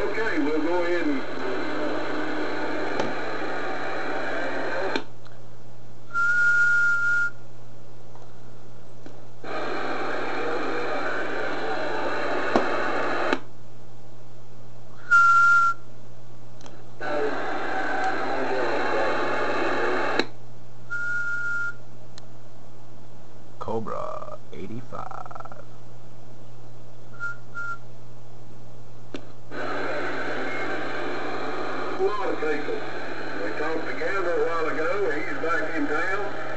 Okay, we'll go ahead and... Cobra 85. A lot of people. We talked to Campbell a while ago. He's back in town.